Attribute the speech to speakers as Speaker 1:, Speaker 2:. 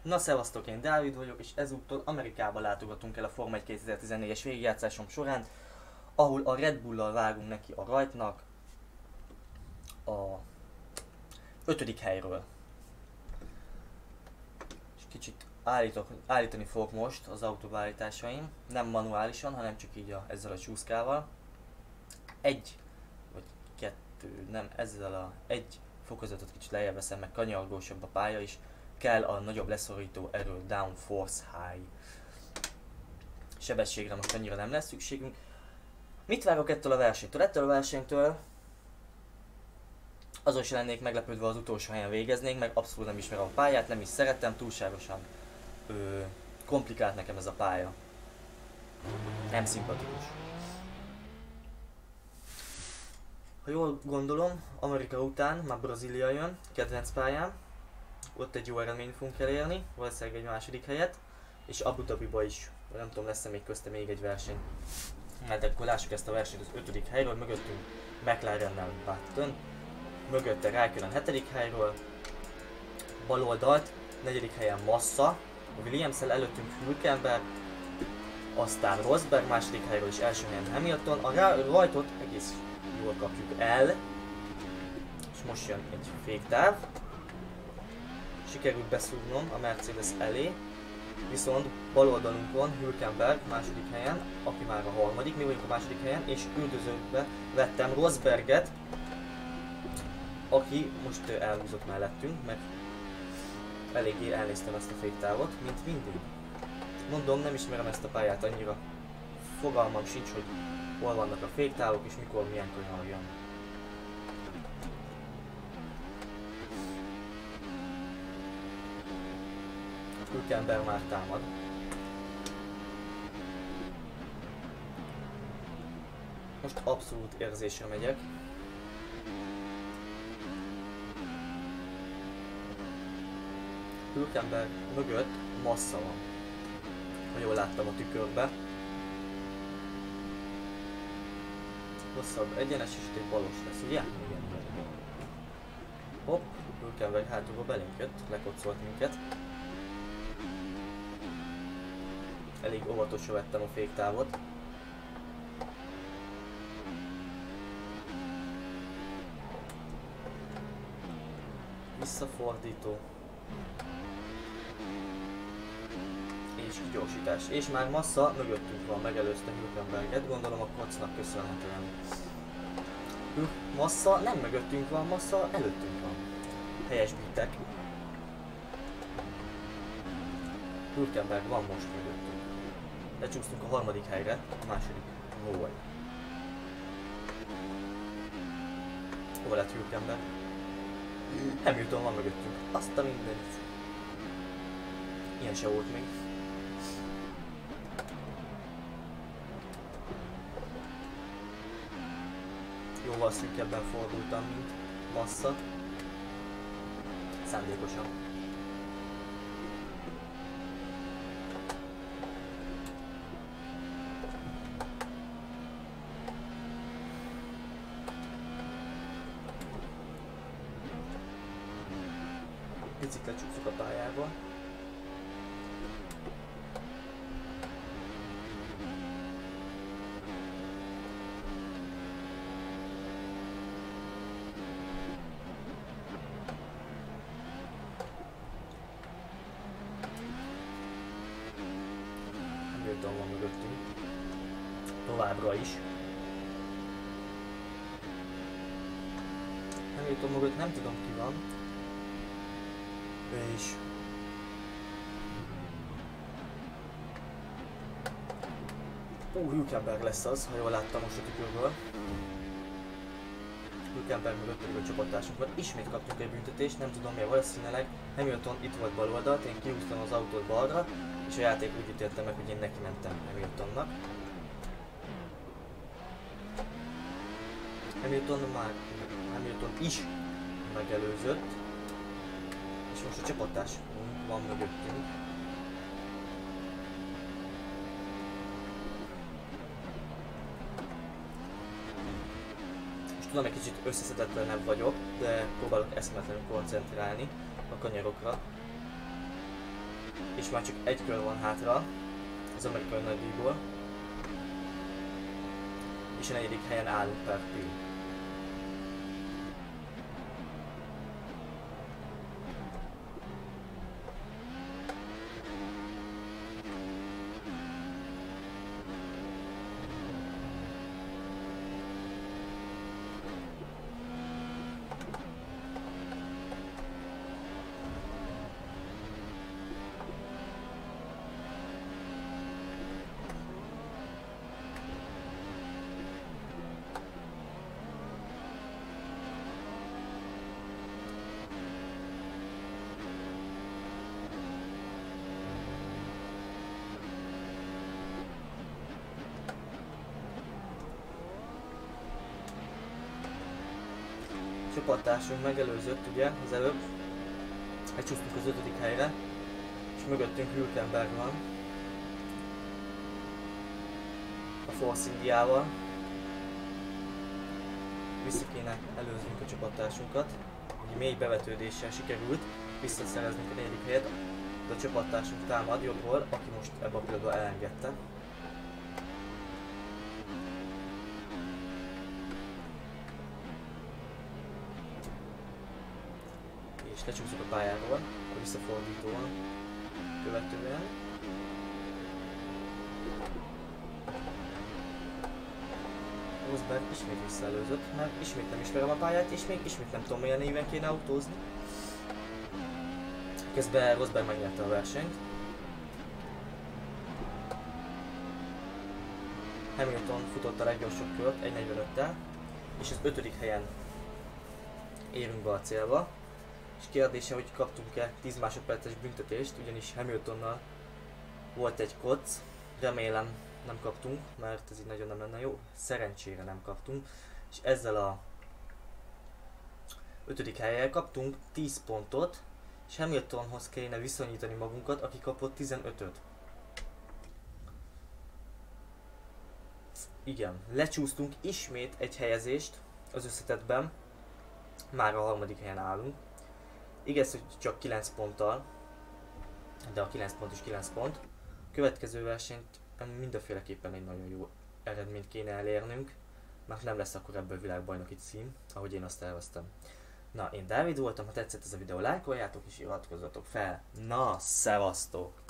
Speaker 1: Na szevasztok, én Dávid vagyok, és ezúttal Amerikába látogatunk el a Forma 1 2014-es végigjátszásom során, ahol a Red Bull-lal vágunk neki a rajtnak a 5. helyről. És kicsit állítani fogok most az autóbeállításaim, nem manuálisan, hanem csak így ezzel a csúszkával. Ezzel a egy fokozatot kicsit lejjebb veszem, meg kanyargósabb a pálya is. Kell a nagyobb leszorító erő, downforce high. Sebességre most annyira nem lesz szükségünk. Mit várok ettől a versenytől? Ettől a versenytől azon se lennék meglepődve, az utolsó helyen végeznénk, meg abszolút nem ismerem a pályát, nem is szeretem, túlságosan komplikált nekem ez a pálya. Nem szimpatikus. Ha jól gondolom, Amerika után már Brazília jön, kedvenc pályám. Ott egy jó eredményt fogunk elérni, valószínűleg egy második helyet, és Abu Dhabiba is, nem tudom, lesz-e még közte még egy verseny. Hát akkor lássuk ezt a versenyt az 5. helyről, mögöttünk McLarennel Button, mögötte Raikkonen 7. helyről, bal oldalt 4. helyen Massa, a Williams-el előttünk Hülkenberg, aztán Rosberg 2. helyről és első helyen Hamilton, a rajtot egész jól kapjuk el, és most jön egy féktáv. Sikerült beszúrnom a Mercedes elé, viszont bal oldalunkon Hülkenberg 2. helyen, aki már a 3., mi vagyunk a 2. helyen, és üldözőbe vettem Rosberget, aki most elhúzott mellettünk, mert eléggé elnéztem ezt a féktávot, mint mindig. Mondom, nem ismerem ezt a pályát annyira, fogalmam sincs, hogy hol vannak a féktávok és mikor milyen kanyar jön. Hülkenberg már támad. Most abszolút érzésre megyek. Hülkenberg mögött Massa van. Ha jól láttam a tükörbe. Hosszabb egyenes és egy balos lesz, ugye? Igen. Hopp, Hülkenberg hátulról belénk jött, lekocolt minket. Elég óvatosra vettem a féktávot. Visszafordító. És gyorsítás. És már Massa mögöttünk van, megelőzte Hülkenberget, gondolom a kocnak köszönhetően. Massa nem mögöttünk van, Massa előttünk van. Helyesbítek. Hülkenberg van most mögöttünk. Lecsúsztunk a 3. helyre, a 2. volt. Hol lett Hülkenberg? Hamilton van mögöttünk. Azt a mindenit. Ilyen se volt még. Jóval szűkebben fordultam, mint Massa. Szándékosan. Picit lecsúszok a pályába. Hamilton van mögöttünk. Továbbra is. Hamilton mögött nem tudom ki van. És Hülkenberg lesz az, ha jól láttam most a tükörből. Hülkenberg mögött pedig a csapattársunk van. Ismét kaptunk egy büntetést, nem tudom miért, valószínűleg Hamilton itt volt bal oldalt, én kihúztam az autót balra, és a játék úgy ítélte meg, hogy én neki mentem Hamiltonnak. Hamilton is megelőzött. És most a csapattársunk van mögöttünk. Most tudom, egy kicsit összeszedetlenebb vagyok, de próbálok eszméletlenül koncentrálni a kanyarokra. és már csak egy kör van hátra az amerikai nagydíjból, és a 4. helyen állunk per pill. Csapattársunk megelőzött ugye az előbb, elcsúsztunk az 5. helyre, és mögöttünk Hülkenberg van a Force Indiával. Vissza kéne előznünk a csapattársunkat, egy mély bevetődéssel sikerült visszaszereznünk a 4. helyet, de a csapattársunk támad jobbról, aki most ebben a pillanatban elengedte. És lecsúszunk a pályáról, a visszafordítóan követően. Rosberg ismét visszaelőzött, mert ismét nem ismerem a pályát, és még ismét nem tudom, milyen néven kéne autózni. Közben Rosberg megnyerte a versenyt. Hamilton futott a leggyorsabb kört 1.45-tel, és az 5. helyen érünk be a célba. És kérdése, hogy kaptunk-e 10 másodperces büntetést, ugyanis Hamiltonnal volt egy koc, remélem nem kaptunk, mert ez így nagyon nem lenne jó, szerencsére nem kaptunk, és ezzel a 5. helyen kaptunk 10 pontot, és Hamiltonhoz kéne viszonyítani magunkat, aki kapott 15-öt. Igen, lecsúsztunk ismét egy helyezést az összetettben, már a 3. helyen állunk. Igaz, hogy csak 9 ponttal, de a 9 pont is 9 pont. Következő versenyt mindenféleképpen egy nagyon jó eredményt kéne elérnünk, mert nem lesz akkor ebből világbajnoki cím, ahogy én azt terveztem. Na, én Dávid voltam, ha tetszett ez a videó, lájkoljátok és iratkozzatok fel. Na, szevasztok!